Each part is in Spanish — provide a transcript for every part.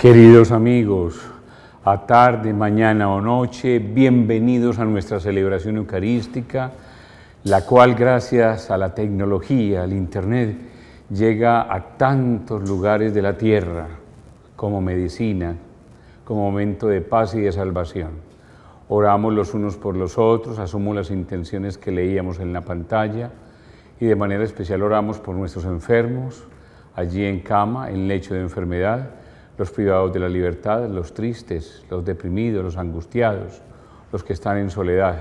Queridos amigos, a tarde, mañana o noche, bienvenidos a nuestra celebración eucarística, la cual gracias a la tecnología, al internet, llega a tantos lugares de la tierra como medicina, como momento de paz y de salvación. Oramos los unos por los otros, asumo las intenciones que leíamos en la pantalla y de manera especial oramos por nuestros enfermos, allí en cama, en lecho de enfermedad, los privados de la libertad, los tristes, los deprimidos, los angustiados, los que están en soledad.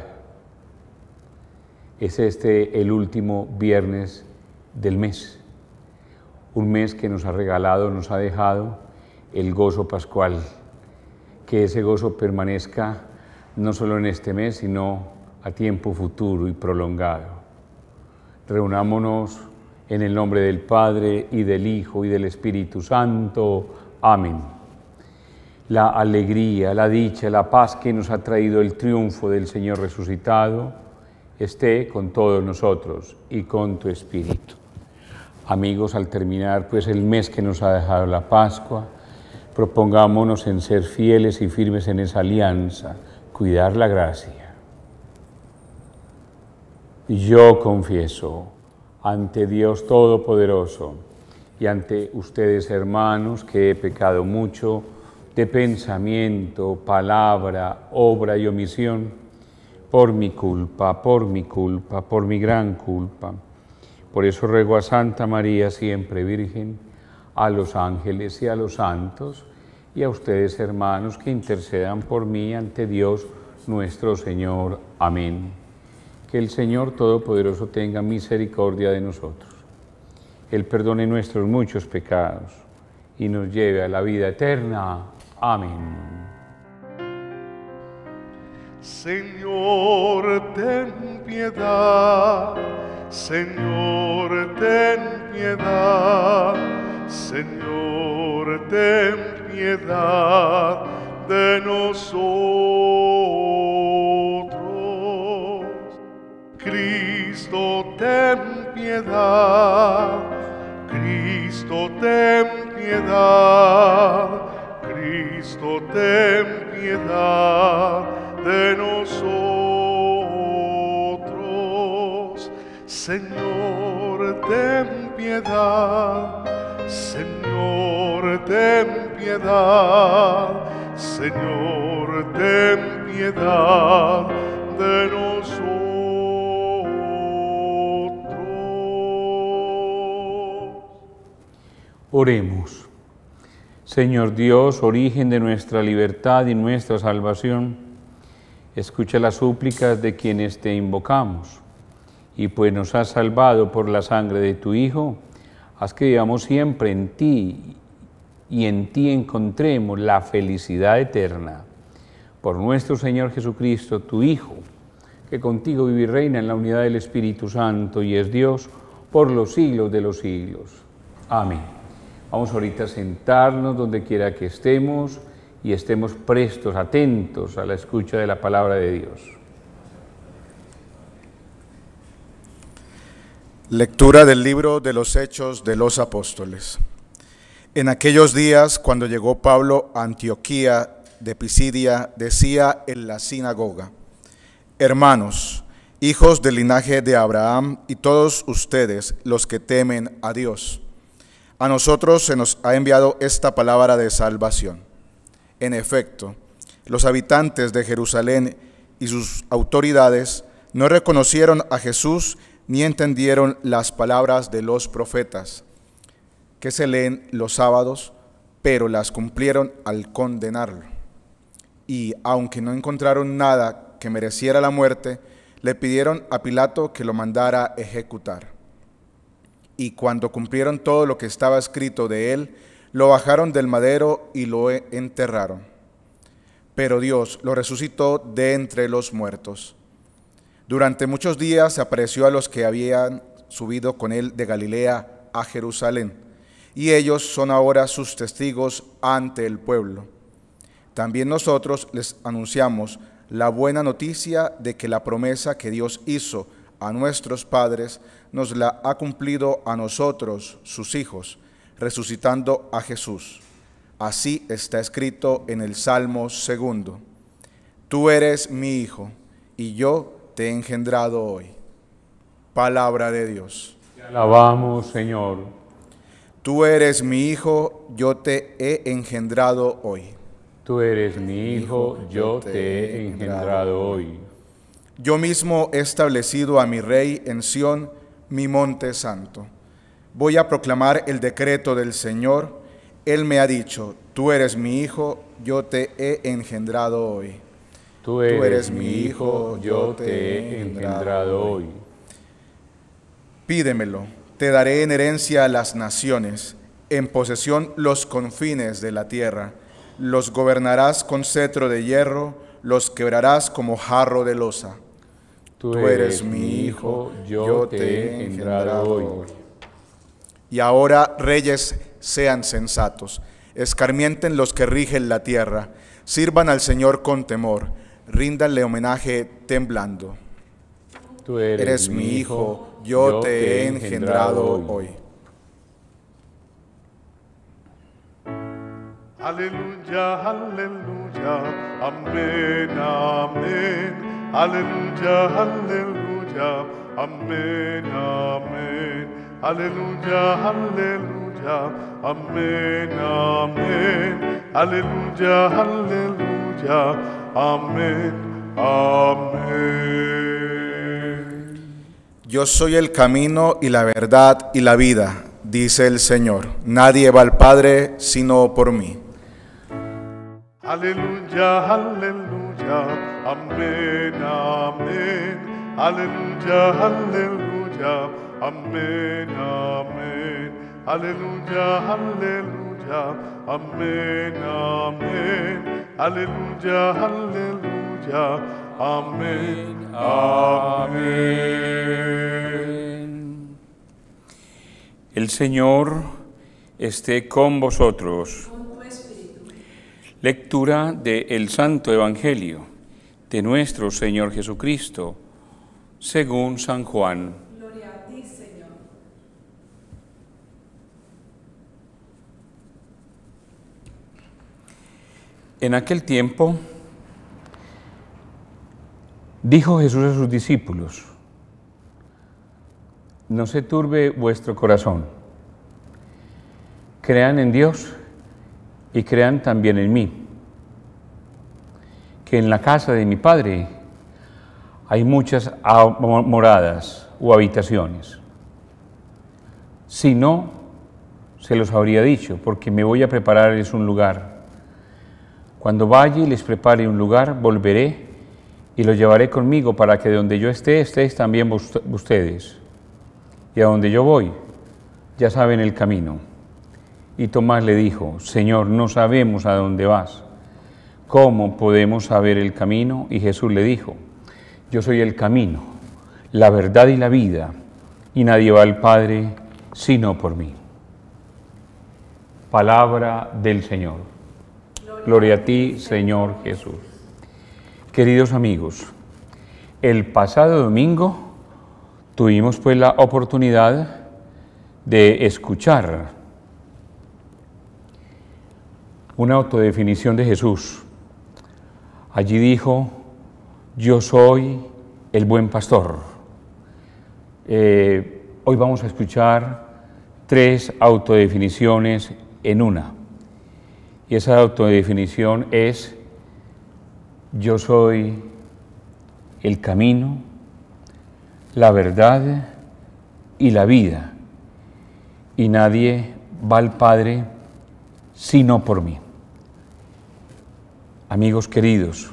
Es el último viernes del mes, un mes que nos ha regalado, nos ha dejado el gozo pascual, que ese gozo permanezca no solo en este mes, sino a tiempo futuro y prolongado. Reunámonos en el nombre del Padre, y del Hijo, y del Espíritu Santo. Amén. La alegría, la dicha, la paz que nos ha traído el triunfo del Señor resucitado, esté con todos nosotros y con tu Espíritu. Amigos, al terminar pues el mes que nos ha dejado la Pascua, propongámonos en ser fieles y firmes en esa alianza, cuidar la gracia. Yo confieso ante Dios Todopoderoso y ante ustedes, hermanos, que he pecado mucho de pensamiento, palabra, obra y omisión, por mi culpa, por mi gran culpa. Por eso ruego a Santa María, siempre Virgen, a los ángeles y a los santos, y a ustedes, hermanos, que intercedan por mí ante Dios nuestro Señor. Amén. Que el Señor Todopoderoso tenga misericordia de nosotros. Él perdone nuestros muchos pecados y nos lleve a la vida eterna. Amén. Señor, ten piedad. Señor, ten piedad. Señor, ten piedad de nosotros. Cristo, ten piedad. Cristo, ten piedad. Cristo, ten piedad de nosotros. Señor, ten piedad. Señor, ten piedad. Señor, ten piedad de nosotros. Oremos. Señor Dios, origen de nuestra libertad y nuestra salvación, escucha las súplicas de quienes te invocamos, y pues nos has salvado por la sangre de tu Hijo, haz que vivamos siempre en ti y en ti encontremos la felicidad eterna. Por nuestro Señor Jesucristo, tu Hijo, que contigo vive y reina en la unidad del Espíritu Santo y es Dios por los siglos de los siglos. Amén. Vamos ahorita a sentarnos donde quiera que estemos y estemos prestos, atentos a la escucha de la palabra de Dios. Lectura del libro de los Hechos de los Apóstoles. En aquellos días, cuando llegó Pablo a Antioquía de Pisidia, decía en la sinagoga: Hermanos, hijos del linaje de Abraham y todos ustedes los que temen a Dios, a nosotros se nos ha enviado esta palabra de salvación. En efecto, los habitantes de Jerusalén y sus autoridades no reconocieron a Jesús ni entendieron las palabras de los profetas, que se leen los sábados, pero las cumplieron al condenarlo. Y aunque no encontraron nada que mereciera la muerte, le pidieron a Pilato que lo mandara ejecutar. Y cuando cumplieron todo lo que estaba escrito de él, lo bajaron del madero y lo enterraron. Pero Dios lo resucitó de entre los muertos. Durante muchos días se apareció a los que habían subido con él de Galilea a Jerusalén, y ellos son ahora sus testigos ante el pueblo. También nosotros les anunciamos la buena noticia de que la promesa que Dios hizo a nuestros padres nos la ha cumplido a nosotros, sus hijos, resucitando a Jesús, Así está escrito en el Salmo 2. Tú eres mi hijo, y yo te he engendrado hoy. Palabra de Dios. Te alabamos, Señor. Tú eres mi hijo, yo te he engendrado hoy. Tú eres mi hijo, yo te he engendrado hoy. Yo mismo he establecido a mi rey en Sión, mi monte santo. Voy a proclamar el decreto del Señor. Él me ha dicho, tú eres mi hijo, yo te he engendrado hoy. Tú eres mi hijo, yo te he engendrado hoy. Pídemelo, te daré en herencia a las naciones, en posesión los confines de la tierra. Los gobernarás con cetro de hierro, los quebrarás como jarro de loza. Tú eres mi hijo, yo te he engendrado hoy. Y ahora, reyes, sean sensatos, escarmienten los que rigen la tierra, sirvan al Señor con temor, ríndanle homenaje temblando. Tú Eres mi hijo, yo te he engendrado hoy. Aleluya, aleluya, amén, amén. Aleluya, aleluya, amén, amén. Aleluya, aleluya, amén, amén. Aleluya, aleluya, amén, amén. Yo soy el camino y la verdad y la vida, dice el Señor. Nadie va al Padre sino por mí. Aleluya, aleluya, amén, amén. Aleluya, aleluya, amén, amén. Aleluya, aleluya, amén, amén. Aleluya, aleluya, amén, amén. El Señor esté con vosotros. Lectura del Santo Evangelio de nuestro Señor Jesucristo, según San Juan. Gloria a ti, Señor. En aquel tiempo, dijo Jesús a sus discípulos: no se turbe vuestro corazón. Crean en Dios y crean también en mí, que en la casa de mi Padre hay muchas moradas o habitaciones. Si no, se los habría dicho, porque me voy a prepararles un lugar. Cuando vaya y les prepare un lugar, volveré y los llevaré conmigo, para que donde yo esté, estéis también ustedes. Y a donde yo voy, ya saben el camino. Y Tomás le dijo: Señor, no sabemos a dónde vas. ¿Cómo podemos saber el camino? Y Jesús le dijo: yo soy el camino, la verdad y la vida, y nadie va al Padre sino por mí. Palabra del Señor. Gloria a ti, Señor Jesús. Queridos amigos, el pasado domingo tuvimos pues la oportunidad de escuchar una autodefinición de Jesús. Allí dijo: yo soy el buen pastor. Hoy vamos a escuchar 3 autodefiniciones en una. Y esa autodefinición es: yo soy el camino, la verdad y la vida, y nadie va al Padre sino por mí. Amigos queridos,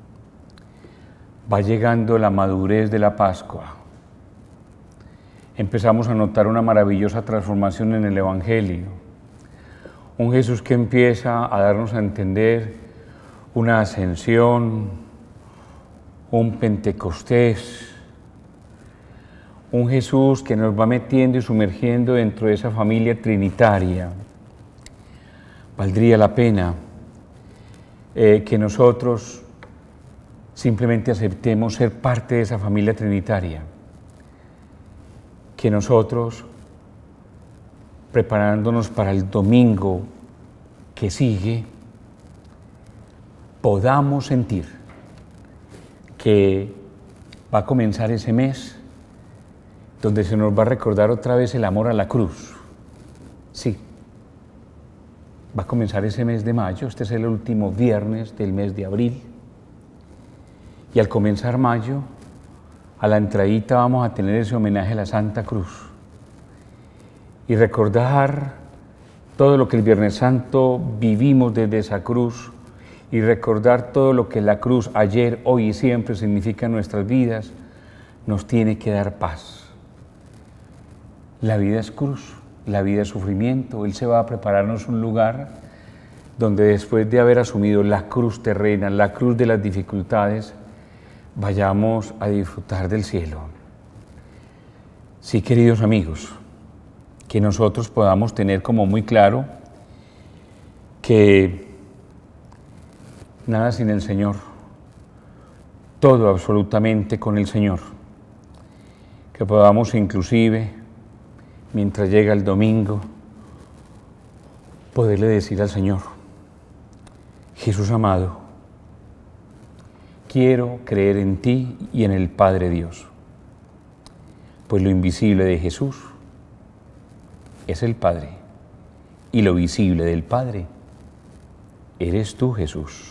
va llegando la madurez de la Pascua. Empezamos a notar una maravillosa transformación en el Evangelio. Un Jesús que empieza a darnos a entender una ascensión, un Pentecostés, un Jesús que nos va metiendo y sumergiendo dentro de esa familia trinitaria. Valdría la pena que nosotros simplemente aceptemos ser parte de esa familia trinitaria, que nosotros, preparándonos para el domingo que sigue podamos sentir que va a comenzar ese mes donde se nos va a recordar otra vez el amor a la cruz. Sí, va a comenzar ese mes de mayo, este es el último viernes del mes de abril, y al comenzar mayo, a la entradita vamos a tener ese homenaje a la Santa Cruz y recordar todo lo que el Viernes Santo vivimos desde esa cruz y recordar todo lo que la cruz ayer, hoy y siempre significa en nuestras vidas, nos tiene que dar paz. La vida es cruz, la vida es sufrimiento. Él se va a prepararnos un lugar donde después de haber asumido la cruz terrena, la cruz de las dificultades, vayamos a disfrutar del cielo. Sí, queridos amigos, que nosotros podamos tener como muy claro que nada sin el Señor, todo absolutamente con el Señor, que podamos inclusive, mientras llega el domingo, poderle decir al Señor: Jesús amado, quiero creer en ti y en el Padre Dios, pues lo invisible de Jesús es el Padre, y lo visible del Padre eres tú, Jesús.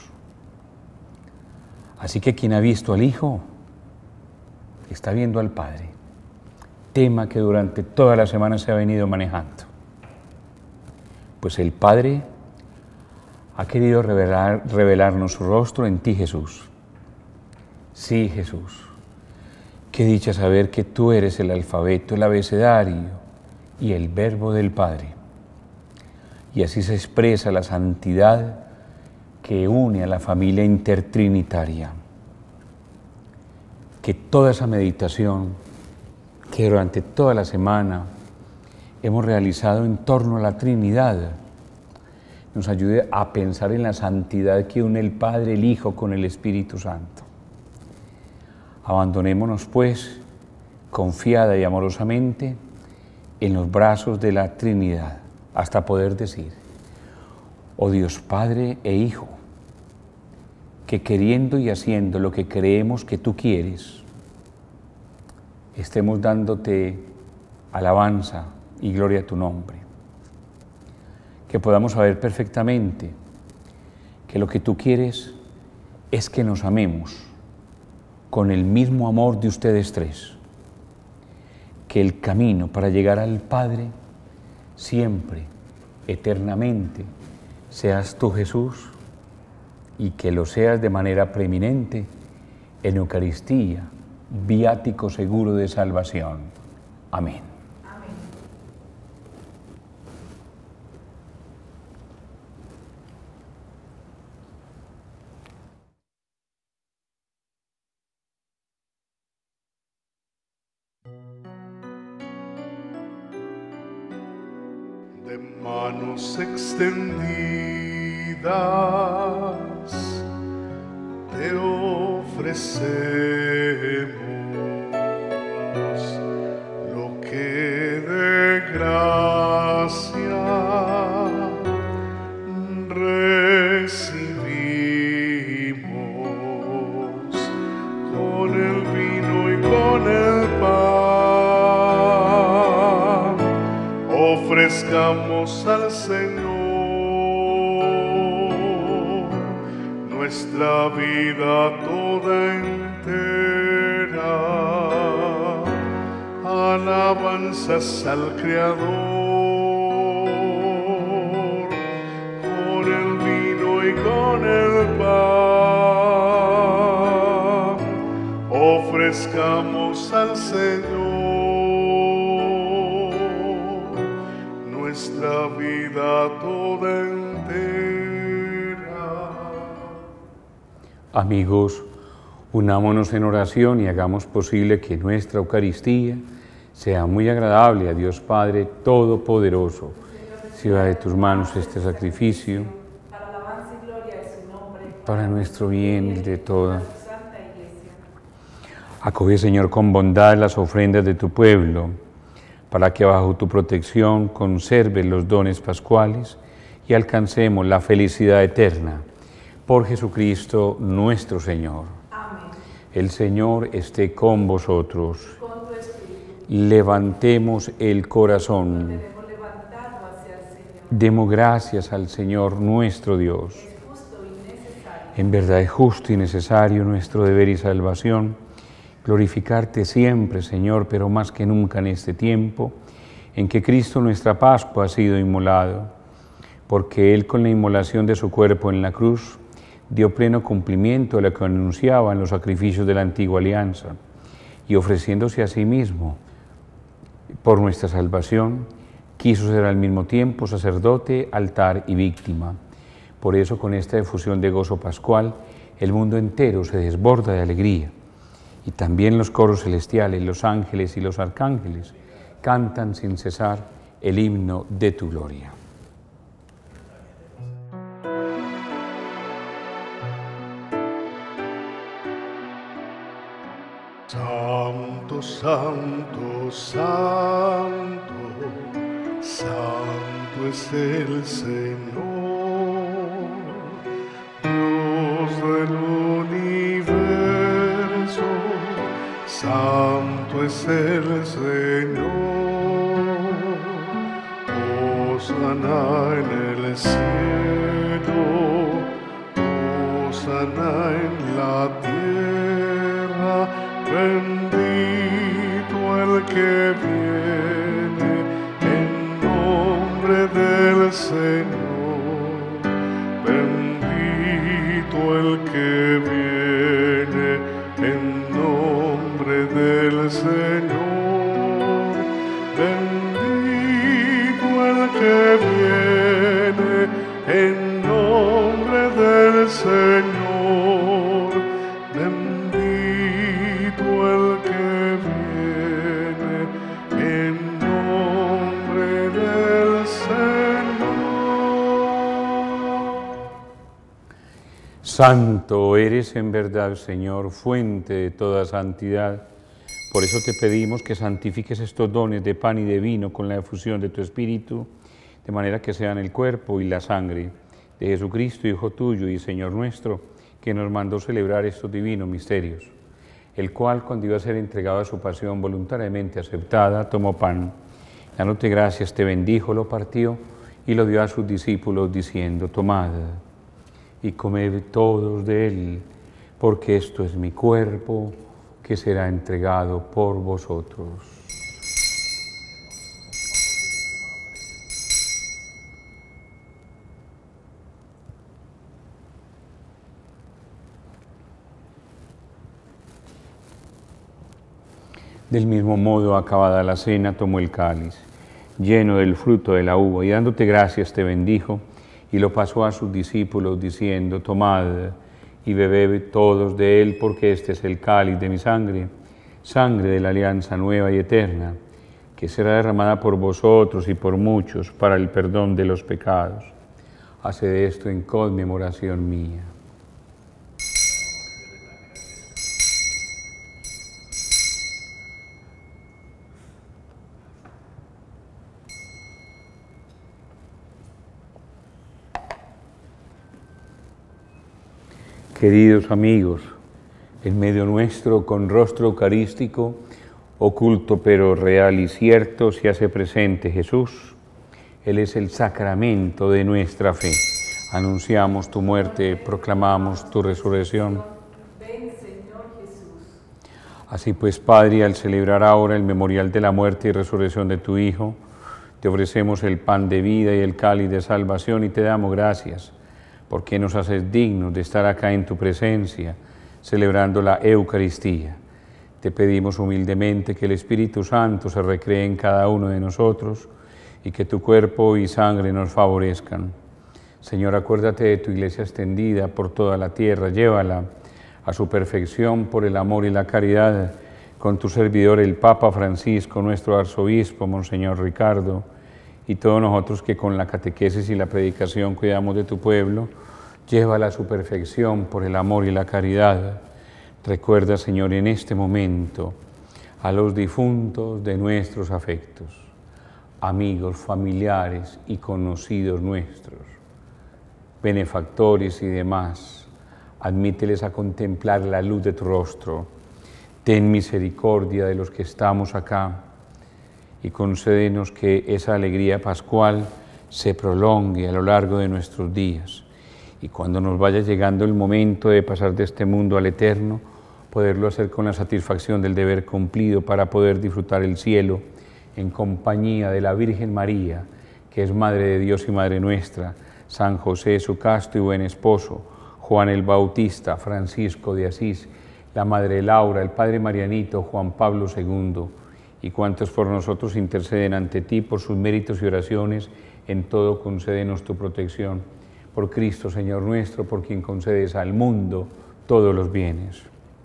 Así que quien ha visto al Hijo, está viendo al Padre. Tema que durante toda la semana se ha venido manejando. Pues el Padre ha querido revelarnos su rostro en ti, Jesús. Sí, Jesús. Qué dicha saber que tú eres el alfabeto, el abecedario y el verbo del Padre. Y así se expresa la santidad que une a la familia intertrinitaria. Que toda esa meditación que durante toda la semana hemos realizado en torno a la Trinidad nos ayude a pensar en la santidad que une el Padre, el Hijo con el Espíritu Santo. Abandonémonos, pues, confiada y amorosamente en los brazos de la Trinidad, hasta poder decir: oh Dios Padre e Hijo, que queriendo y haciendo lo que creemos que tú quieres, estemos dándote alabanza y gloria a tu nombre. Que podamos saber perfectamente que lo que tú quieres es que nos amemos con el mismo amor de ustedes tres. Que el camino para llegar al Padre siempre, eternamente, seas tú, Jesús, y que lo seas de manera preeminente en Eucaristía, viático seguro de salvación. Amén. Amén. De manos extendidas te ofrecemos lo que de gracia recibimos, con el vino y con el pan ofrezcamos al Señor nuestra vida toda entera, alabanzas al Creador, con el vino y con el pan, ofrezcamos al Señor nuestra vida toda entera. Amigos, unámonos en oración y hagamos posible que nuestra Eucaristía sea muy agradable a Dios Padre Todopoderoso. Reciba de tus manos este sacrificio, Para alabanza y gloria de su nombre, para nuestro bien y de toda. su santa Iglesia. Acoge, Señor, con bondad las ofrendas de tu pueblo, para que bajo tu protección conserves los dones pascuales y alcancemos la felicidad eterna. Por Jesucristo nuestro Señor. Amén. El Señor esté con vosotros. Con tu espíritu. Levantemos el corazón. Tenemos levantado hacia el Señor. Demos gracias al Señor nuestro Dios. Es justo y necesario. En verdad es justo y necesario nuestro deber y salvación glorificarte siempre, Señor, pero más que nunca en este tiempo en que Cristo nuestra Pascua ha sido inmolado, porque Él con la inmolación de su cuerpo en la cruz dio pleno cumplimiento a lo que anunciaban los sacrificios de la antigua alianza, y ofreciéndose a sí mismo por nuestra salvación, quiso ser al mismo tiempo sacerdote, altar y víctima. Por eso, con esta efusión de gozo pascual, el mundo entero se desborda de alegría, y también los coros celestiales, los ángeles y los arcángeles cantan sin cesar el himno de tu gloria. Santo, santo, santo, santo es el Señor, Dios del universo, santo es el Señor. Hosana en el cielo, hosana en la tierra, bendito el que viene en nombre del Señor. Bendito el que viene en nombre del Señor. Bendito el que viene en nombre del Señor. Bendito el que viene en nombre del Señor. Santo eres en verdad, Señor, fuente de toda santidad. Por eso te pedimos que santifiques estos dones de pan y de vino con la efusión de tu Espíritu, de manera que sean el cuerpo y la sangre de Jesucristo, Hijo tuyo y Señor nuestro, que nos mandó celebrar estos divinos misterios, el cual, cuando iba a ser entregado a su pasión voluntariamente aceptada, tomó pan, dándote gracias, te bendijo, lo partió y lo dio a sus discípulos, diciendo: tomad y comed todos de él, porque esto es mi cuerpo, que será entregado por vosotros. Del mismo modo, acabada la cena, tomó el cáliz, lleno del fruto de la uva, y dándote gracias te bendijo, y lo pasó a sus discípulos, diciendo: tomad y bebed todos de él, porque este es el cáliz de mi sangre, sangre de la alianza nueva y eterna, que será derramada por vosotros y por muchos para el perdón de los pecados. Haced esto en conmemoración mía. Queridos amigos, en medio nuestro, con rostro eucarístico, oculto pero real y cierto, se hace presente Jesús. Él es el sacramento de nuestra fe. Anunciamos tu muerte, proclamamos tu resurrección. Ven, Señor Jesús. Así pues, Padre, al celebrar ahora el memorial de la muerte y resurrección de tu Hijo, te ofrecemos el pan de vida y el cáliz de salvación y te damos gracias, porque nos haces dignos de estar acá en tu presencia, celebrando la Eucaristía. Te pedimos humildemente que el Espíritu Santo se recree en cada uno de nosotros y que tu cuerpo y sangre nos favorezcan. Señor, acuérdate de tu iglesia extendida por toda la tierra, llévala a su perfección por el amor y la caridad, con tu servidor el Papa Francisco, nuestro arzobispo, Monseñor Ricardo, y todos nosotros que con la catequesis y la predicación cuidamos de tu pueblo, llévala a su perfección por el amor y la caridad. Recuerda, Señor, en este momento a los difuntos de nuestros afectos, amigos, familiares y conocidos nuestros. benefactores y demás, admíteles a contemplar la luz de tu rostro. Ten misericordia de los que estamos acá y concédenos que esa alegría pascual se prolongue a lo largo de nuestros días y cuando nos vaya llegando el momento de pasar de este mundo al eterno, poderlo hacer con la satisfacción del deber cumplido para poder disfrutar el cielo en compañía de la Virgen María, que es Madre de Dios y Madre nuestra, San José, su casto y buen esposo, Juan el Bautista, Francisco de Asís, la Madre Laura, el Padre Marianito, Juan Pablo II, y cuantos por nosotros interceden ante ti por sus méritos y oraciones, en todo concédenos tu protección. Por Cristo, Señor nuestro, por quien concedes al mundo todos los bienes.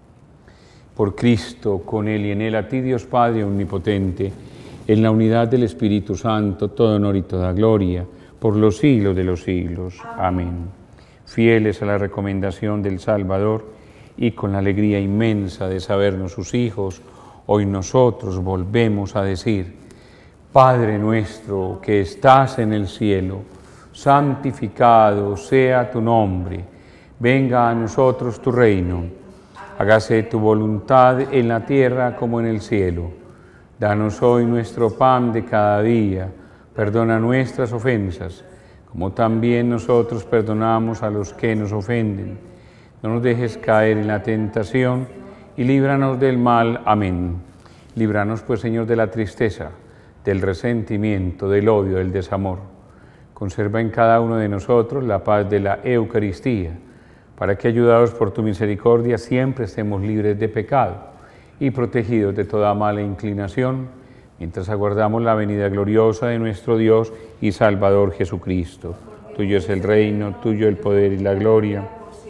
Por Cristo, con Él y en Él, a ti, Dios Padre omnipotente, en la unidad del Espíritu Santo, todo honor y toda gloria, por los siglos de los siglos. Amén. Fieles a la recomendación del Salvador y con la alegría inmensa de sabernos sus hijos, hoy nosotros volvemos a decir: Padre nuestro que estás en el cielo, santificado sea tu nombre, venga a nosotros tu reino, hágase tu voluntad en la tierra como en el cielo. Danos hoy nuestro pan de cada día, perdona nuestras ofensas, como también nosotros perdonamos a los que nos ofenden. No nos dejes caer en la tentación y líbranos del mal. Amén. Líbranos, pues, Señor, de la tristeza, del resentimiento, del odio, del desamor. Conserva en cada uno de nosotros la paz de la Eucaristía, para que, ayudados por tu misericordia, siempre estemos libres de pecado y protegidos de toda mala inclinación, mientras aguardamos la venida gloriosa de nuestro Dios y Salvador Jesucristo. Tuyo es el reino, tuyo el poder y la gloria.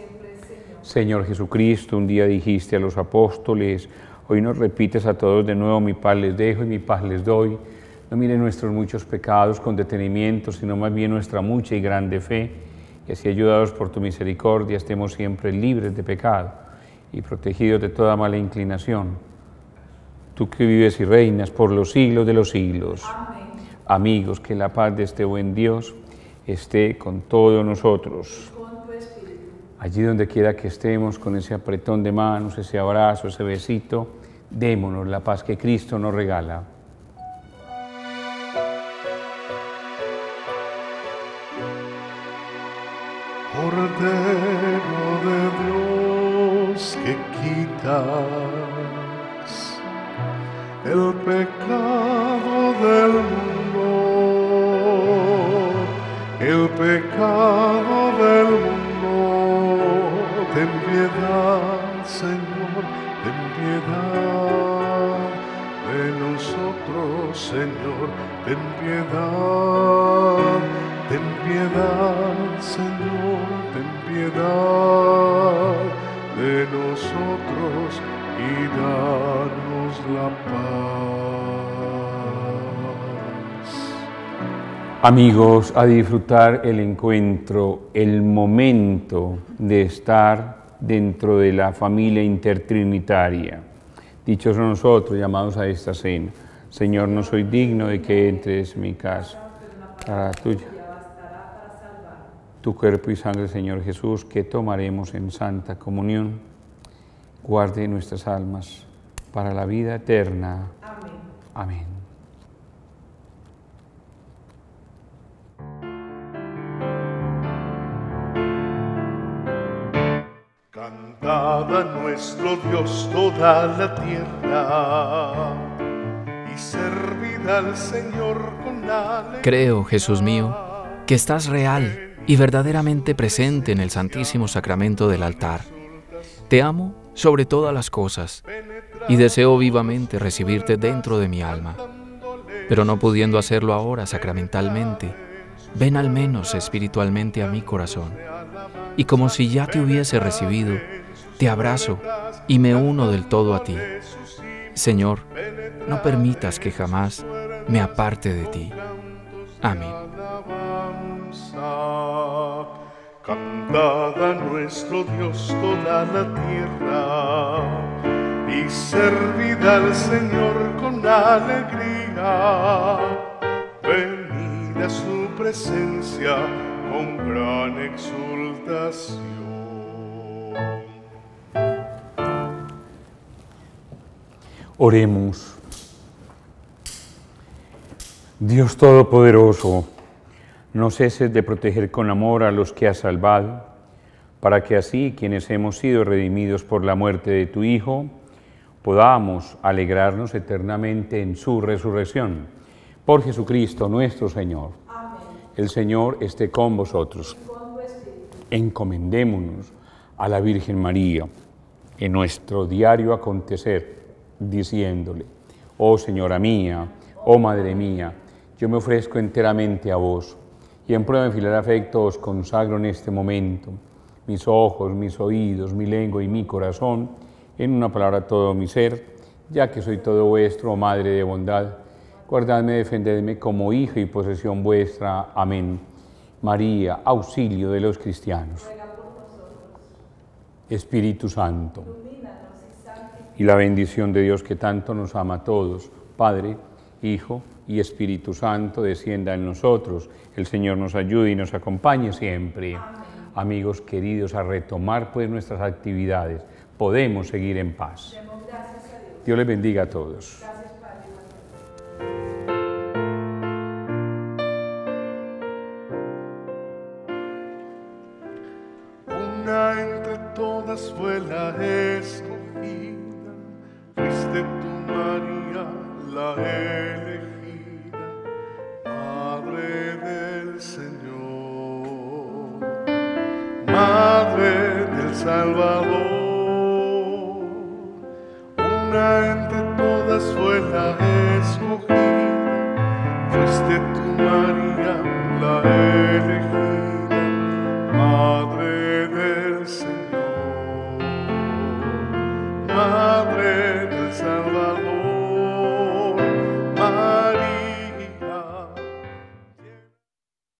Señor Jesucristo, un día dijiste a los apóstoles: hoy nos repites a todos de nuevo, mi paz les dejo y mi paz les doy. No miren nuestros muchos pecados con detenimiento, sino más bien nuestra mucha y grande fe, y así, ayudados por tu misericordia, estemos siempre libres de pecado y protegidos de toda mala inclinación. Tú que vives y reinas por los siglos de los siglos. Amén. Amigos, que la paz de este buen Dios esté con todos nosotros. Allí donde quiera que estemos, con ese apretón de manos, ese abrazo, ese besito, démonos la paz que Cristo nos regala. Cordero de Dios, que quitas el pecado del mundo, el pecado del mundo, ten piedad, Señor, ten piedad de nosotros, Señor, ten piedad, Señor, ten piedad de nosotros y danos la paz. Amigos, a disfrutar el encuentro, el momento de estar dentro de la familia intertrinitaria. Dichosos nosotros, llamados a esta cena. Señor, no soy digno de que entres en mi casa, para tuya. Tu cuerpo y sangre, Señor Jesús, que tomaremos en santa comunión, guarde nuestras almas para la vida eterna. Amén. Amén. Cantad a nuestro Dios toda la tierra y servid al Señor con alegría. Creo, Jesús mío, que estás real y verdaderamente presente en el Santísimo Sacramento del altar. Te amo sobre todas las cosas y deseo vivamente recibirte dentro de mi alma. Pero no pudiendo hacerlo ahora sacramentalmente, ven al menos espiritualmente a mi corazón. Y como si ya te hubiese recibido, te abrazo y me uno del todo a ti. Señor, no permitas que jamás me aparte de ti. Amén. Cantad a nuestro Dios toda la tierra y servid al Señor con alegría. Venid a su presencia con gran exultación. Oremos. Dios Todopoderoso, no ceses de proteger con amor a los que has salvado, para que así, quienes hemos sido redimidos por la muerte de tu Hijo, podamos alegrarnos eternamente en su resurrección. Por Jesucristo nuestro Señor. Amén. El Señor esté con vosotros. Con tu espíritu. Encomendémonos a la Virgen María en nuestro diario acontecer, diciéndole: oh Señora mía, oh Madre mía, yo me ofrezco enteramente a vos, y en prueba de fiel afecto os consagro en este momento mis ojos, mis oídos, mi lengua y mi corazón, en una palabra todo mi ser, ya que soy todo vuestro, oh Madre de bondad. Guardadme, defendedme como hija y posesión vuestra. Amén. María, auxilio de los cristianos. Espíritu Santo, y la bendición de Dios que tanto nos ama a todos, Padre, Hijo y Espíritu Santo, descienda en nosotros. El Señor nos ayude y nos acompañe siempre. Amén. Amigos queridos, a retomar pues nuestras actividades. Podemos seguir en paz. Dios les bendiga a todos. Una entre todas fue la escogida, fuiste tú, María, la elegida, Madre del Señor, Madre del Salvador. Una entre todas fue la escogida, fuiste tú, María, la elegida, Madre